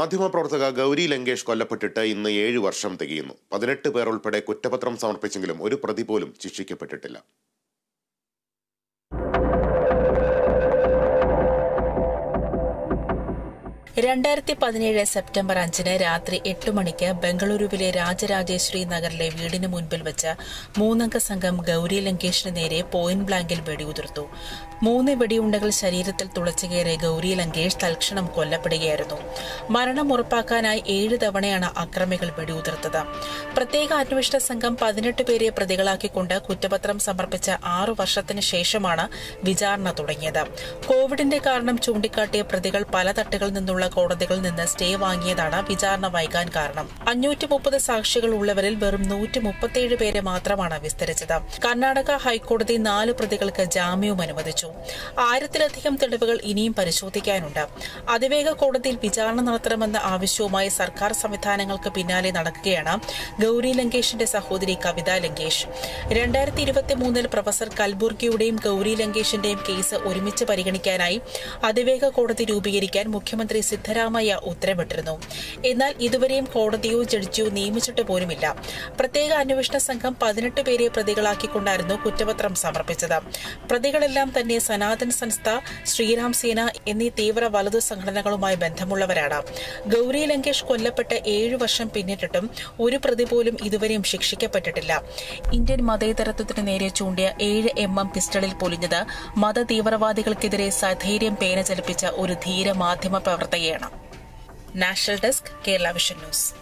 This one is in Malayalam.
മാധ്യമപ്രവർത്തക ഗൗരി ലങ്കേഷ് കൊല്ലപ്പെട്ടിട്ട് ഇന്ന് 7 വർഷം തികയുന്നു. 18 പേർ ഉൾപ്പെടെ കുറ്റപത്രം സമർപ്പിച്ചെങ്കിലും ഒരു പ്രതി പോലും ശിക്ഷിക്കപ്പെട്ടിട്ടില്ല. സെപ്റ്റംബർ 5 രാത്രി 8 മണിക്ക് ബംഗളൂരുവിലെ രാജരാജേശ്വരി നഗറിലെ വീടിന് മുൻപിൽ വെച്ച് 3-അംഗ സംഘം ഗൌരി ലങ്കേഷിന് നേരെ പോയിന്റ് ബ്ലാങ്കിൽ വെടിയുതിർത്തു. 3 വെടിയുണ്ടകൾ ശരീരത്തിൽ തുളച്ചുകയറി ഗൌരി ലങ്കേഷ് തൽക്ഷണം കൊല്ലപ്പെടുകയായിരുന്നു. മരണം ഉറപ്പാക്കാനായി 7 തവണയാണ് അക്രമികൾ വെടിയുതിർത്തത്. പ്രത്യേക അന്വേഷണ സംഘം 18 പേരെ പ്രതികളാക്കിക്കൊണ്ട് കുറ്റപത്രം സമർപ്പിച്ച 6 വർഷത്തിന് ശേഷമാണ് വിചാരണ തുടങ്ങിയത്. കോവിഡിന്റെ കാരണം ചൂണ്ടിക്കാട്ടിയ പ്രതികൾ പല തട്ടുകളിൽ നിന്നുള്ള കോടതികളിൽ നിന്ന് സ്റ്റേ വാങ്ങിയതാണ് വിചാരണ വൈകാൻ കാരണം. 530 സാക്ഷികൾ ഉള്ളവരിൽ വെറും 137 പേരെ മാത്രമാണ് വിസ്തരിച്ചത്. കർണാടക ഹൈക്കോടതി 4 പ്രതികൾക്ക് ജാമ്യവും അനുവദിച്ചു. 1000-ലധികം തെളിവുകൾ ഇനിയും പരിശോധിക്കാനുണ്ട്. അതിവേഗ കോടതിയിൽ വിചാരണ നടത്തണമെന്ന ആവശ്യവുമായി സർക്കാർ സംവിധാനങ്ങൾക്ക് പിന്നാലെ നടക്കുകയാണ് ഗൌരി ലങ്കേഷിന്റെ സഹോദരി കവിത ലങ്കേഷ്. 2023 പ്രൊഫസർ കൽബുർഗിയുടെയും ഗൌരി ലങ്കേഷിന്റെയും കേസ് ഒരുമിച്ച് പരിഗണിക്കാനായി അതിവേഗ കോടതി രൂപീകരിക്കാൻ മുഖ്യമന്ത്രി സിദ്ധരാമയ്യ ഉത്തരവിട്ടിരുന്നു. എന്നാൽ ഇതുവരെയും കോടതിയോ ജഡ്ജിയോ നിയമിച്ചിട്ട് പോലുമില്ല. പ്രത്യേക അന്വേഷണ സംഘം 18 പേരെ പ്രതികളാക്കിക്കൊണ്ടായിരുന്നു കുറ്റപത്രം സമർപ്പിച്ചത്. പ്രതികളെല്ലാം തന്നെ സനാതൻ സംസ്ഥ, ശ്രീരാം സേന എന്നീ തീവ്ര വലതു സംഘടനകളുമായി ബന്ധമുള്ളവരാണ്. ഗൌരി ലങ്കേഷ് കൊല്ലപ്പെട്ട് 7 വർഷം പിന്നിട്ടിട്ടും ഒരു പ്രതി പോലും ഇതുവരെയും ശിക്ഷിക്കപ്പെട്ടിട്ടില്ല. ഇന്ത്യൻ മതേതരത്വത്തിന് നേരെ ചൂണ്ടിയ 7mm പിസ്റ്റളിൽ പൊലിഞ്ഞത് മതതീവ്രവാദികൾക്കെതിരെ സധൈര്യം പേന ചലിപ്പിച്ച ഒരു ധീര മാധ്യമ പ്രവർത്തകയാണ്. National desk, Kerala vision news.